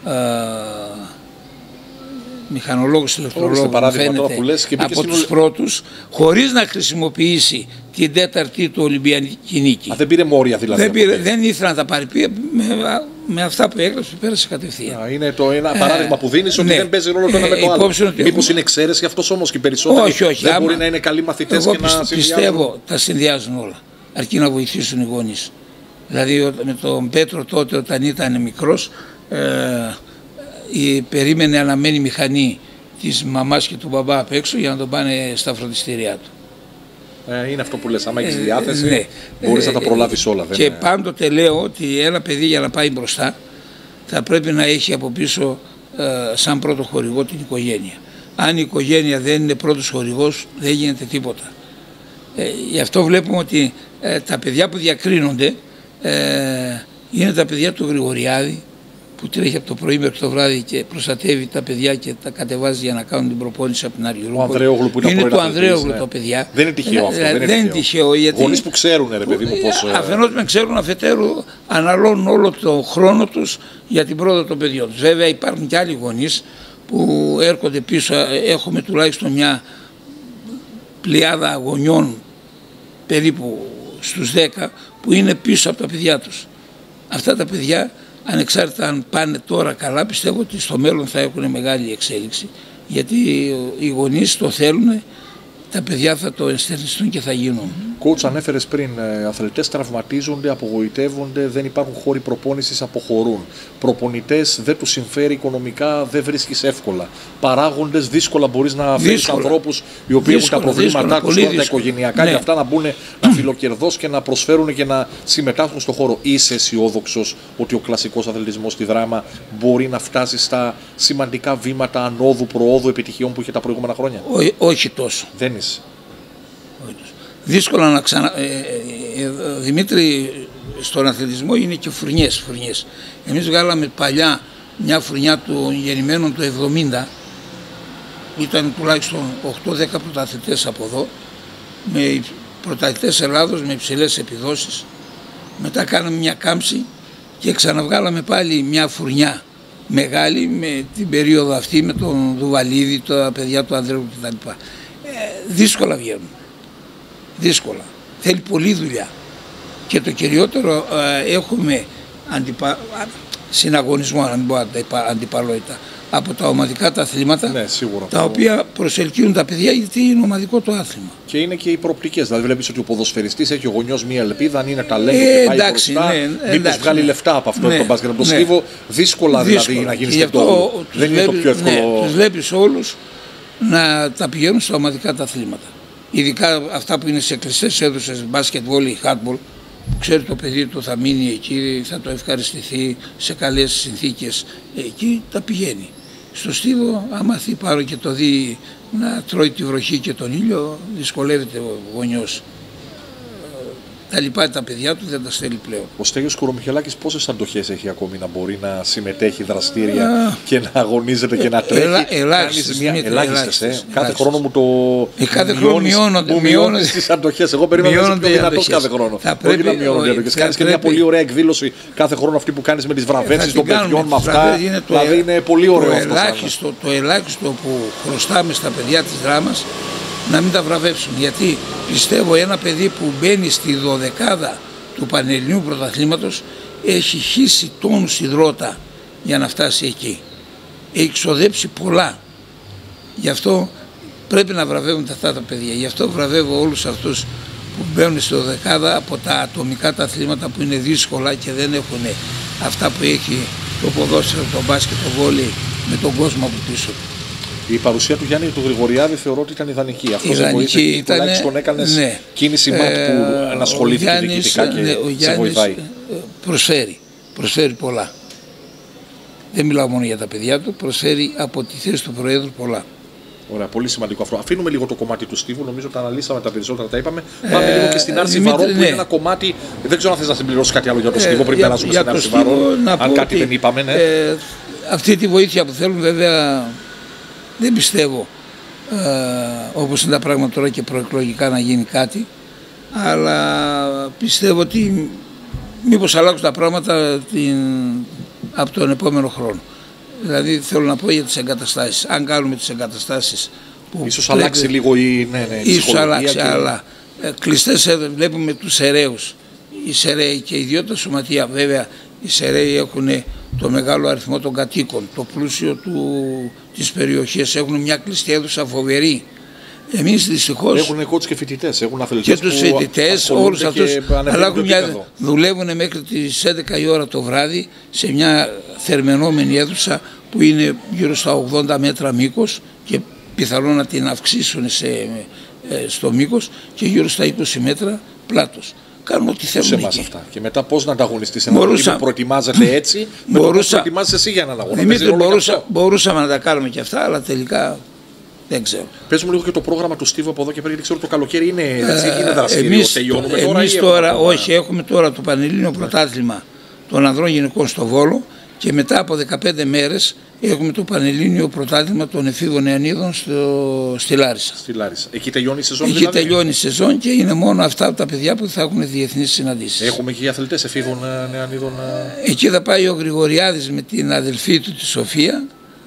μηχανολόγος, ηλεκτρολόγος, φαίνεται από τους πρώτους, χωρίς να χρησιμοποιήσει την τέταρτη του Ολυμπιακή νίκη. Δεν πήρε μόρια δηλαδή? Δεν ήθελα να τα πάρει. Με αυτά που έγραψε πέρασε κατευθείαν. Είναι ένα παράδειγμα που δίνεις ότι δεν παίζει ρόλο το ένα με το άλλο. Μήπως είναι εξαίρεση αυτός όμως και οι περισσότεροι? Όχι. Δεν μπορεί να είναι καλοί μαθητές και να συνδυάζουν? Πιστεύω τα συνδυάζουν όλα. Αρκεί να βοηθήσουν οι γονείς. Δηλαδή με τον Πέτρο τότε όταν ήταν μικρός, περίμενε αναμένη μηχανή της μαμάς και του μπαμπά απ' έξω για να τον πάνε στα φροντιστήριά του. Είναι αυτό που λες, άμα έχεις διάθεση μπορείς να τα προλάβεις όλα. Και πάντοτε λέω ότι ένα παιδί για να πάει μπροστά θα πρέπει να έχει από πίσω σαν πρώτο χορηγό την οικογένεια. Αν η οικογένεια δεν είναι πρώτος χορηγός δεν γίνεται τίποτα. Γι' αυτό βλέπουμε ότι τα παιδιά που διακρίνονται είναι τα παιδιά του Γρηγοριάδη, που τρέχει από το πρωί μέχρι το βράδυ και προστατεύει τα παιδιά και τα κατεβάζει για να κάνουν την προπόνηση από την Αργυρούπολη. Ο Ανδρέογλου που είναι του Ανδρέογλου τα παιδιά. Δεν είναι τυχαίο αυτό. Δεν είναι τυχαίο. Γονείς που ξέρουν, ρε παιδί μου, πώς. Αφενός με ξέρουν, αφετέρου αναλώνουν όλο το χρόνο τους για την πρόοδο των παιδιών τους. Βέβαια υπάρχουν και άλλοι γονείς που έρχονται πίσω. Έχουμε τουλάχιστον μια πλειάδα γονιών περίπου στους 10 που είναι πίσω από τα παιδιά τους. Αυτά τα παιδιά, ανεξάρτητα αν πάνε τώρα καλά, πιστεύω ότι στο μέλλον θα έχουν μεγάλη εξέλιξη, γιατί οι γονείς το θέλουν, τα παιδιά θα το ενστερνιστούν και θα γίνουν. Coach, ανέφερες πριν, αθλητές τραυματίζονται, απογοητεύονται, δεν υπάρχουν χώροι προπόνησης, αποχωρούν. Προπονητές δεν τους συμφέρει οικονομικά, δεν βρίσκεις εύκολα. Παράγοντες, δύσκολα μπορείς να φέρεις ανθρώπους οι οποίοι έχουν τα προβλήματά τους, τα οικογενειακά, και αυτά να μπουν να φιλοκερδώς και να προσφέρουν και να συμμετάσχουν στον χώρο. Είσαι αισιόδοξος ότι ο κλασικός αθλητισμός στη Δράμα μπορεί να φτάσει στα σημαντικά βήματα ανόδου, προόδου, επιτυχιών που είχε τα προηγούμενα χρόνια? Όχι τόσο. Δεν είσαι. Δύσκολα να Δημήτρη, στον αθλητισμό είναι και φουρνιές. Εμείς βγάλαμε παλιά μια φουρνιά των γεννημένων το 70, ήταν τουλάχιστον 8-10 πρωταθλητές από εδώ, με πρωταθλητές Ελλάδος με υψηλές επιδόσεις. Μετά κάναμε μια κάμψη και ξαναβγάλαμε πάλι μια φουρνιά μεγάλη με την περίοδο αυτή, με τον Δουβαλίδη, τα παιδιά του Ανδρέου κτλ. Δύσκολα βγαίνουν. Δύσκολα. Θέλει πολλή δουλειά. Και το κυριότερο, έχουμε συναγωνισμό, αν μην πω αντιπαλότητα, από τα ομαδικά τα αθλήματα, ναι, σίγουρα, τα οποία προσελκύουν τα παιδιά, γιατί είναι ομαδικό το άθλημα. Και είναι και οι προοπτικές. Δηλαδή, βλέπεις ότι ο ποδοσφαιριστής έχει ο γονιός μία ελπίδα, αν είναι ταλέντο και πάει μπροστά, μήπως βγάλει λεφτά από αυτό το μπάσκετ. Από το Στίβο, δύσκολα δηλαδή να γίνει αυτό. Δεν είναι το πιο εύκολο. Τους βλέπεις όλους να τα πηγαίνουν στα ομαδικά τα αθλήματα. Ειδικά αυτά που είναι σε κλειστές αίθουσες, μπάσκετ, βόλεϊ, χάντμπολ, που ξέρει το παιδί του θα μείνει εκεί, θα το ευχαριστηθεί σε καλές συνθήκες, εκεί τα πηγαίνει. Στο Στίβο, άμα πάρω και το δει να τρώει τη βροχή και τον ήλιο, δυσκολεύεται ο γονιός. Τα λοιπά τα παιδιά του δεν τα στέλνει πλέον. Ο Στέλιος Κορομιχελάκης πόσες αντοχές έχει ακόμη να μπορεί να συμμετέχει δραστήρια και να αγωνίζεται και να τρέχει? Ελάχιστες. Κάθε χρόνο μου το κάθε χρόνο μειώνεις τις αντοχές. Εγώ περίμενα να είσαι πιο δυνατός κάθε χρόνο. Όχι να μειώνονται οι αντοχές. Κάνεις και μια πολύ ωραία εκδήλωση κάθε χρόνο, αυτή που κάνεις με τις βραβεύσεις των παιδιών, με αυτά. Δηλαδή είναι πολύ ωραίο αυτό. Το ελάχιστο που χρωστάμε στα παιδιά της Δράμας, να μην τα βραβεύσουν, γιατί πιστεύω ένα παιδί που μπαίνει στη 12η του Πανελληνίου Πρωταθλήματος έχει χύσει τόνους υδρότα για να φτάσει εκεί. Έχει ξοδέψει πολλά. Γι' αυτό πρέπει να βραβεύουν αυτά τα παιδιά. Γι' αυτό βραβεύω όλους αυτούς που μπαίνουν στη 12η από τα ατομικά τα αθλήματα που είναι δύσκολα και δεν έχουν αυτά που έχει το ποδόσφαιρο, το μπάσκετ, το βόλεϊ, με τον κόσμο από πίσω του. Η παρουσία του Γιάννη του Γρηγοριάδη θεωρώ ότι ήταν ιδανική. Αυτό τουλάχιστον έκανε κίνηση ΜΑΤ που ανασχολήθηκε διοικητικά και σε βοηθάει. Προσφέρει πολλά. Δεν μιλάω μόνο για τα παιδιά του, προσφέρει από τη θέση του Προέδρου πολλά. Ωραία, πολύ σημαντικό αυτό. Αφήνουμε λίγο το κομμάτι του Στίβου, νομίζω τα αναλύσαμε τα περισσότερα, τα είπαμε. Πάμε λίγο και στην Άρση Βαρών, που είναι ένα κομμάτι. Δεν ξέρω αν θες να συμπληρώσεις κάτι άλλο για το Στίβο πριν περάσουμε στην Άρση Βαρών. Αν κάτι δεν είπαμε, ναι. Αυτή τη βοήθεια που θέλουν, βέβαια, δεν πιστεύω όπως είναι τα πράγματα τώρα και προεκλογικά να γίνει κάτι, αλλά πιστεύω ότι μήπως αλλάξουν τα πράγματα από τον επόμενο χρόνο. Δηλαδή θέλω να πω για τις εγκαταστάσεις. Αν κάνουμε τις εγκαταστάσεις που ίσως αλλάξει λίγο η ίσως αλλάξει, αλλά κλειστές βλέπουμε τους Σεραίους. Οι Σεραίοι και οι δυο τα σωματεία, βέβαια οι Σεραίοι έχουν το μεγάλο αριθμό των κατοίκων, το πλούσιο της περιοχής, έχουν μια κλειστή αίθουσα φοβερή. Εμείς δυστυχώς έχουν coach και φοιτητές, έχουν αθλητές και τους φοιτητές, όλους αυτούς, αλλά δουλεύουν μέχρι τις 11 η ώρα το βράδυ σε μια θερμαινόμενη αίθουσα που είναι γύρω στα 80 μέτρα μήκος και πιθανόν να την αυξήσουν στο μήκος και γύρω στα 20 μέτρα πλάτος. Κάνουν ό,τι θέλουν εκεί. Αυτά. Και μετά πώς να ανταγωνιστείς ένα παιδί που προετοιμάζεται έτσι, με το πώς προετοιμάζεσαι εσύ για έναν αγώνα. Μπορούσαμε να τα κάνουμε και αυτά, αλλά τελικά δεν ξέρω. Πες μου λίγο και το πρόγραμμα του Στίβου από εδώ και πέρα, γιατί ξέρω το καλοκαίρι είναι δραστήριο. Τελειώνουμε τώρα. Εμείς τώρα, όχι, έχουμε τώρα το Πανελλήνιο Πρωτάθλημα των Ανδρών Γυναικών στο Βόλο και μετά από 15 μέρες έχουμε το Πανελλήνιο Πρωτάθλημα των Εφήβων Νεανίδων στη Λάρισα. Εκεί τελειώνει η σεζόν. Εκεί τελειώνει η σεζόν και είναι μόνο αυτά τα παιδιά που θα έχουν διεθνείς συναντήσεις. Έχουμε και οι αθλητές εφήβων νεανίδων. Εκεί θα πάει ο Γρηγοριάδης με την αδελφή του τη Σοφία,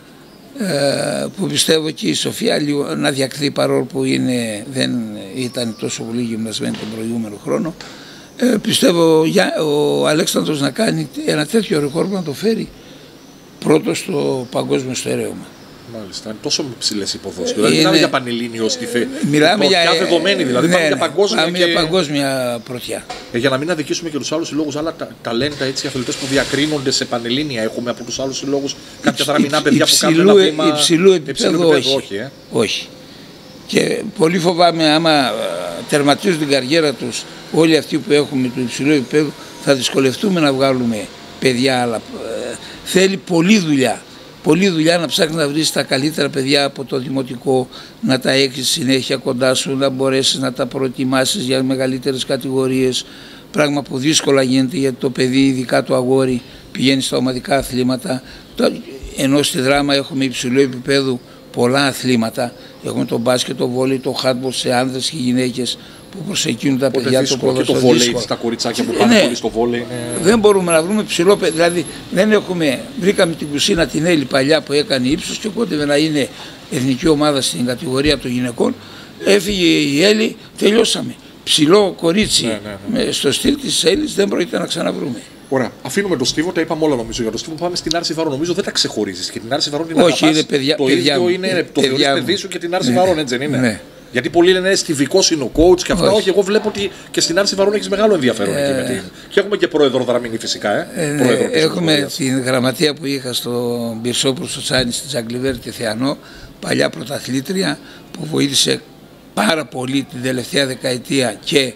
που πιστεύω και η Σοφία λίγο να διακριθεί, παρόλο που δεν ήταν τόσο πολύ γυμνασμένη τον προηγούμενο χρόνο. Πιστεύω ο Αλέξανδρος να κάνει ένα τέτοιο ρεκόρ που να το φέρει πρώτο στο παγκόσμιο στερέωμα. Μάλιστα. Είναι τόσο ψηλές υποδόσεις. Δηλαδή, μιλάμε για πανελλήνιο στη μιλάμε για δεδομένη, δηλαδή. Ναι, για παγκόσμια, για παγκόσμια πρωτιά. Για να μην αδικήσουμε και τους άλλους συλλόγους, άλλα ταλέντα, έτσι, αθλητές που διακρίνονται σε πανελλήνια έχουμε από τους άλλους συλλόγους. Κάποια δραμηνά παιδιά που κάνουν ένα βήμα υψηλού επίπεδου, όχι. Και πολύ φοβάμαι άμα τερματίζουν την καριέρα τους όλοι αυτοί που έχουμε του υψηλού επίπεδου, θα δυσκολευτούμε να βγάλουμε παιδιά, αλλά θέλει πολλή δουλειά. Πολλή δουλειά να ψάχνεις να βρεις τα καλύτερα παιδιά από το δημοτικό, να τα έχεις συνέχεια κοντά σου, να μπορέσεις να τα προετοιμάσεις για μεγαλύτερες κατηγορίες, πράγμα που δύσκολα γίνεται γιατί το παιδί, ειδικά το αγόρι, πηγαίνει στα ομαδικά αθλήματα, ενώ στη δράμα έχουμε υψηλού επίπεδου πολλά αθλήματα, έχουμε το μπάσκετ, το βόλεϊ, το χάντμπολ σε άνδρες και γυναίκες που προσεκίνουν τα παιδιά, το ποδόσφαιρο. Και το βόλεϊ, τα κοριτσάκια που πάνε πολύ στο βόλεϊ. Δεν μπορούμε να βρούμε ψηλό παιδί. Δηλαδή, βρήκαμε την Κουσίνα την Έλλη παλιά που έκανε ύψος και κόντευε να είναι εθνική ομάδα στην κατηγορία των γυναικών. Έφυγε η Έλλη, τελειώσαμε. Ψηλό κορίτσι στο στυλ της Έλλης δεν πρόκειται να ξαναβρούμε. Ωραία. Αφήνουμε τον Στίβο, τα είπαμε όλα νομίζω για τον Στίβο. Πάμε στην Άρση Βαρών. Νομίζω δεν τα ξεχωρίζεις. Και την Άρση Βαρών την αγαπάς. Όχι, είναι παιδιά. Το ίδιο είναι το θεωρείς παιδί σου και την Άρση Βαρών, έτσι δεν είναι? Ναι. Γιατί πολλοί λένε στιβικός είναι ο coach και αυτά. Όχι, εγώ βλέπω ότι και στην Άρση Βαρών έχεις μεγάλο ενδιαφέρον εκεί. Και έχουμε και πρόεδρο Δραμηνή φυσικά. Έχουμε την γραμματεία που είχα στο Μπυρσόπουλο στο Τσάνι, στην Τζαγκλιβέρτη Θεανό, παλιά πρωταθλήτρια που βοήθησε πάρα πολύ την τελευταία δεκαετία και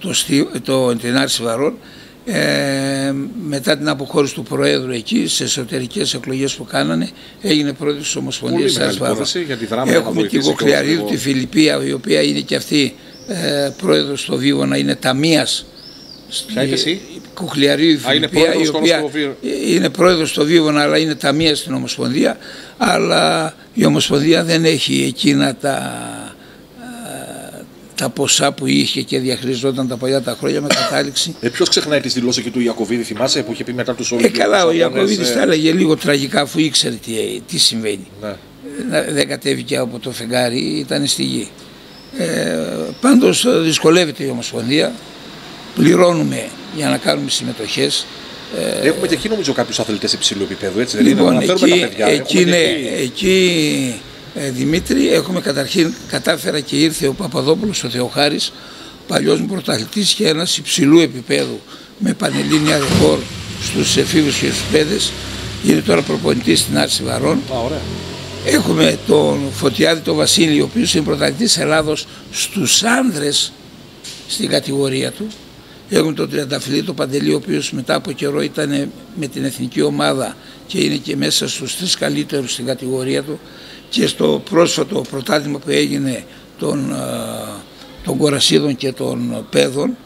την Άρση Βαρών. Μετά την αποχώρηση του Προέδρου εκεί, σε εσωτερικές εκλογές που κάνανε, έγινε πρόεδρος της Ομοσπονδίας της Άρσης Βαρών. Έχουμε την Κοχλιαρίδου, τη Φιλιππία, η οποία είναι και αυτή πρόεδρος στο Βίβωνα, είναι ταμείας. Ποια είπε εσύ? Κοχλιαρίδου, Φιλιππία, η οποία είναι πρόεδρος στο Βίβωνα, αλλά είναι ταμείας στην Ομοσπονδία. Αλλά η Ομοσπονδία δεν έχει εκείνα τα ποσά που είχε και διαχειριζόταν τα παλιά τα χρόνια με κατάληξη. Ποιος ξεχνάει τις δηλώσεις και του Ιακωβίδη, θυμάσαι, που είχε πει μετά τους Ολυμπιακούς? Καλά, ο Ιακωβίδης τα έλεγε λίγο τραγικά, αφού ήξερε τι συμβαίνει. Ναι. Δεν κατέβηκε από το φεγγάρι, ήταν στη γη. Πάντως δυσκολεύεται η Ομοσπονδία, πληρώνουμε για να κάνουμε συμμετοχές. Έχουμε και εκεί νομίζω κάποιους αθλητές υψηλού επίπεδου, έτσι δεν είναι? Να φέρουμε τα παιδιά. Εκεί Δημήτρη, έχουμε κατάφερα και ήρθε ο Παπαδόπουλος ο Θεοχάρης, παλιός μου πρωταθλητής και ένας υψηλού επίπεδου με πανελλήνια ρεκόρ στους εφήβους και στους παιδες, είναι τώρα προπονητής στην Άρση Βαρών. Έχουμε τον Φωτιάδη τον Βασίλη, ο οποίος είναι πρωταθλητής Ελλάδος στους άνδρες στην κατηγορία του. Έχουμε τον Τριανταφυλλή τον Παντελή, ο οποίος μετά από καιρό ήταν με την εθνική ομάδα και είναι και μέσα στους 3 καλύτερους στην κατηγορία του. Και στο πρόσφατο πρωτάθλημα που έγινε των Κορασίδων και των Πέδων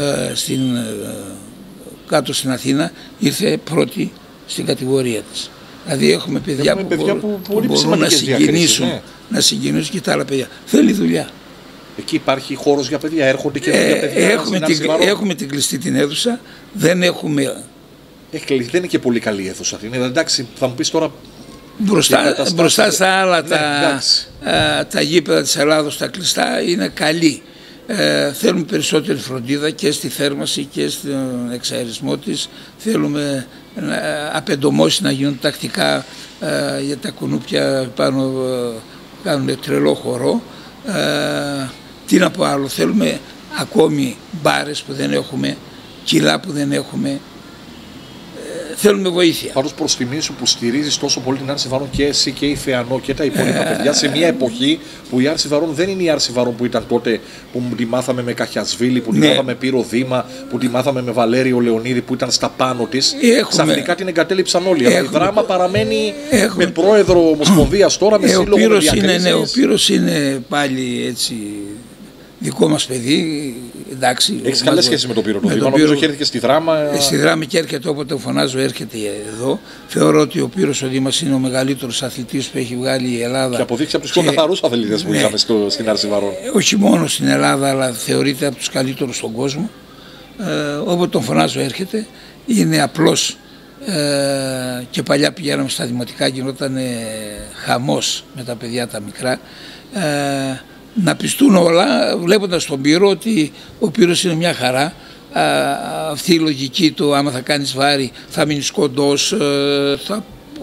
κάτω στην Αθήνα, ήρθε πρώτη στην κατηγορία της. Δηλαδή έχουμε παιδιά που μπορούν να συγκινήσουν και τα άλλα παιδιά. Θέλει δουλειά. Εκεί υπάρχει χώρος για παιδιά, έρχονται και παιδιά. Έχουμε την κλειστή την αίθουσα, δεν έχουμε... Δεν είναι και πολύ καλή η αίθουσα. Εντάξει, θα μου πεις τώρα... Μπροστά στα άλλα τα γήπεδα της Ελλάδος, τα κλειστά, είναι καλή. Θέλουμε περισσότερη φροντίδα και στη θέρμαση και στον εξαερισμό της. Θέλουμε απεντομώσεις να γίνουν τακτικά, για τα κουνούπια πάνω κάνουν τρελό χορό. Τι να πω άλλο, θέλουμε ακόμη μπάρες που δεν έχουμε, κιλά που δεν έχουμε. Θέλουμε βοήθεια. Πάντως προς τιμή σου που στηρίζεις τόσο πολύ την Άρση Βαρών και εσύ και η Θεανό και τα υπόλοιπα παιδιά, σε μια εποχή που η Άρση Βαρών δεν είναι η Άρση Βαρών που ήταν τότε, που τη μάθαμε με Καχιασβίλη, που τη μάθαμε με Πύρο Δήμα, που τη μάθαμε με Βαλέριο Λεωνίδη που ήταν στα πάνω της. Ξαφνικά την εγκατέλειψαν όλοι. Αλλά η δράμα παραμένει με πρόεδρο Ομοσπονδίας τώρα, με σύλλογο διακρίσεις. Ο Πύρος είναι πάλι έτσι δικό μας παιδί, εντάξει. Έχεις καλές σχέσεις με τον Πύρο? Νομίζω ότι έρχεται και στη δράμα. Στη δράμα και έρχεται όποτε φωνάζω, έρχεται εδώ. Θεωρώ ότι ο Πύρος ο Δήμας είναι ο μεγαλύτερος αθλητής που έχει βγάλει η Ελλάδα. Και αποδείξει από τους πιο καθαρούς αθλητές που είχαμε στην Άρση Βαρών. Όχι μόνο στην Ελλάδα, αλλά θεωρείται από τους καλύτερους στον κόσμο. Όποτε τον φωνάζω έρχεται. Είναι απλός. Και παλιά πηγαίναμε στα δημοτικά, γινόταν χαμός με τα παιδιά τα μικρά. Να πιστούν όλα, βλέποντας τον Πύρο ότι ο Πύρος είναι μια χαρά. Αυτή η λογική του, άμα θα κάνεις βάρη θα μείνεις κοντός,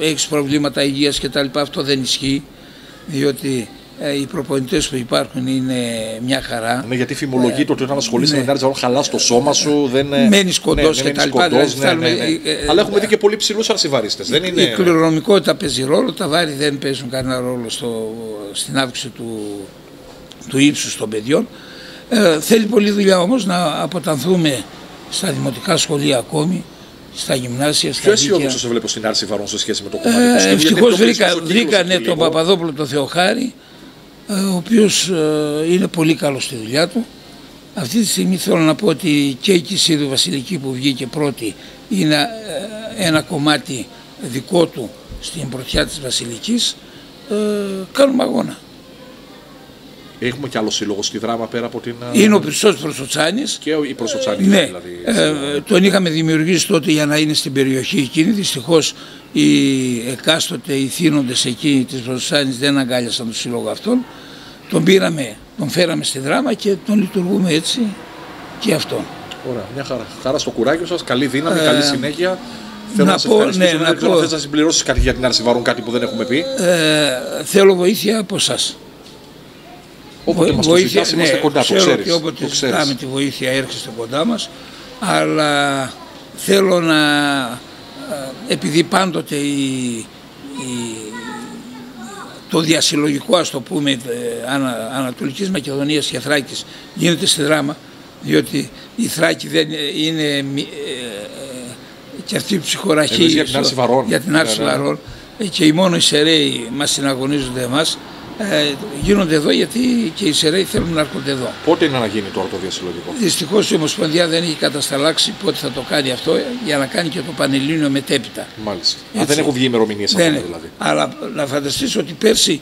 έχεις προβλήματα υγείας κτλ. Αυτό δεν ισχύει, διότι οι προπονητές που υπάρχουν είναι μια χαρά. Ναι, γιατί φημολογείται ότι όταν ασχολείσαι με την Άρη Ζαβαρών χαλάς το σώμα σου, δεν μένεις κοντός κτλ. Αλλά έχουμε δει και πολύ ψηλούς αρσιβαρίστες. Η κληρονομικότητα παίζει ρόλο, τα βάρη δεν παίζουν κανένα ρόλο στην αύξηση του ύψους των παιδιών. Θέλει πολλή δουλειά όμως να αποτανθούμε στα δημοτικά σχολεία ακόμη, στα γυμνάσια, στα Ποιο αισιόδοξο σε βλέπω στην Άρη Ζαβαρών σε σχέση με το κομμάτι του. Ευτυχώς βρήκανε τον Παπαδόπουλο τον Θεοχάρη, ο οποίος είναι πολύ καλός στη δουλειά του. Αυτή τη στιγμή θέλω να πω ότι και η Κισίδου Βασιλική που βγήκε πρώτη είναι ένα κομμάτι δικό του στην πρωτιά της Βασιλικής. Κάνουμε αγώνα. Έχουμε κι άλλο σύλλογο στη Δράμα πέρα από την. Είναι ο Πριστός Προσοτσάνης. Και η Προσοτσάνης, ναι, δηλαδή. Τον είχαμε δημιουργήσει τότε για να είναι στην περιοχή εκείνη. Δυστυχώς οι εκάστοτε οι θύνοντες εκεί της Προσοτσάνης δεν αγκάλιασαν τον σύλλογο αυτόν. Τον πήραμε, τον φέραμε στη Δράμα και τον λειτουργούμε έτσι και αυτόν. Ωραία, μια χαρά. Χαρά στο κουράγιο σας, καλή δύναμη, καλή συνέχεια. Θέλω να πω, ναι, να πω. Θες να συμπληρώσεις κάτι για την Άρη Ζαβαρών, κάτι που δεν έχουμε πει. Θέλω βοήθεια από εσάς. Όποτε μας το ζητάς, είμαστε κοντά, το ξέρεις. Και όποτε ζητάμε τη βοήθεια έρχεστε κοντά μας, αλλά θέλω να, επειδή πάντοτε το διασυλλογικό, ας το πούμε, Ανατολικής Μακεδονίας και Θράκης γίνεται στη Δράμα, διότι η Θράκη δεν είναι και αυτή η ψυχοραχή για την Άρη Ζαβαρών και μόνο οι Σεραίοι μας συναγωνίζονται εμάς. Γίνονται εδώ γιατί και οι Σεραίοι θέλουν να έρχονται εδώ. Πότε είναι να γίνει τώρα το διασυλλογικό? Δυστυχώς η Ομοσπονδία δεν έχει κατασταλάξει πότε θα το κάνει αυτό για να κάνει και το Πανελλήνιο μετέπειτα. Μάλιστα. Δεν έχουν βγει ημερομηνίες ακόμα δηλαδή. Αλλά να φανταστείς ότι πέρσι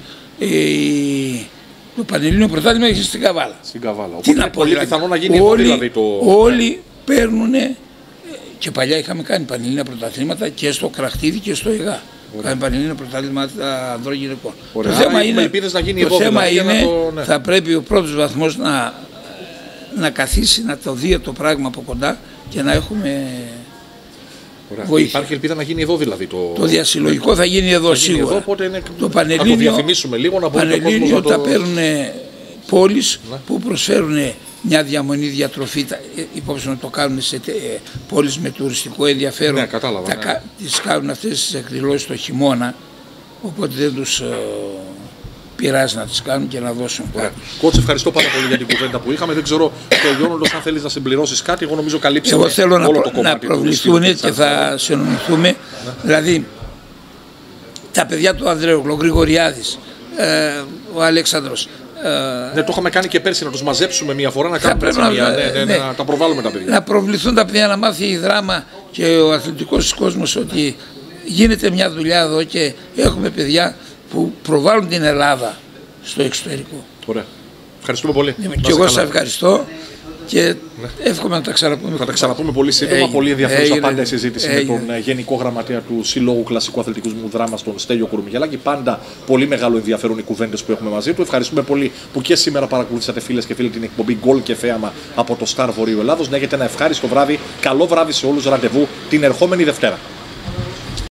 το Πανελλήνιο πρωτάθλημα έχει στην Καβάλα. Στην Καβάλα. Οπότε είναι πολύ πιθανό να γίνει όλοι, εδώ δηλαδή το. Όλοι παίρνουν. Και παλιά είχαμε κάνει πανελλήνια πρωταθλήματα και στο Κραχτίδι και στο ΕΓΑ. Κάνει πανελλήνια πρωταθλήματα ανδρών γυναικών. Το θέμα είναι, να γίνει το θέμα είναι θα πρέπει ο πρώτος βαθμός να καθίσει, να το δει το πράγμα από κοντά και να έχουμε βοήθεια. Υπάρχει ελπίδα να γίνει εδώ δηλαδή το διασυλλογικό θα γίνει εδώ σίγουρα. Εδώ, είναι, το Πανελλήνιο, να το διαφημίσουμε λίγο, να μπορεί ο κόσμος να το. Τα παίρνουν πόλεις που προσφέρουν μια διαμονή διατροφή, υπόψη να το κάνουν σε πόλεις με τουριστικό ενδιαφέρον. Ναι, κατάλαβα. Τις κάνουν αυτές τις εκδηλώσεις το χειμώνα, οπότε δεν τους πειράζει να τις κάνουν και να δώσουν κάτι. Κότσε, ευχαριστώ πάρα πολύ για την κουβέντα που είχαμε. Δεν ξέρω, τελειώνοντας, αν θέλεις να συμπληρώσεις κάτι, εγώ νομίζω καλύψαμε. Εγώ θέλω όλο το κομμάτι να προβληθούν και θα συνομιληθούμε. Δηλαδή, τα παιδιά του Ανδρέου, ο Γρηγοριάδης, ο Αλέξανδρος. Ναι, το είχαμε κάνει και πέρσι να τους μαζέψουμε μια φορά, να κάνουμε να τα προβάλλουμε τα παιδιά. Να προβληθούν τα παιδιά, να μάθει η Δράμα και ο αθλητικός κόσμος ότι γίνεται μια δουλειά εδώ και έχουμε παιδιά που προβάλλουν την Ελλάδα στο εξωτερικό. Ωραία. Ευχαριστούμε πολύ. Και εγώ σας ευχαριστώ και εύχομαι να τα ξαναπούμε. Θα τα ξαναπούμε πολύ σύντομα. Πολύ ενδιαφέρουσα πάντα η συζήτηση με τον Γενικό Γραμματέα του Συλλόγου Κλασικού Αθλητισμού Δράμας, τον Στέλιο Κουρουμιγελάκη. Πάντα πολύ μεγάλο ενδιαφέρον οι κουβέντες που έχουμε μαζί του. Ευχαριστούμε πολύ που και σήμερα παρακολουθήσατε, φίλες και φίλοι, την εκπομπή Γκολ και Θέαμα από το Star Βορείου Ελλάδος. Να έχετε ένα ευχάριστο βράδυ. Καλό βράδυ σε όλους. Ραντεβού την ερχόμενη Δευτέρα.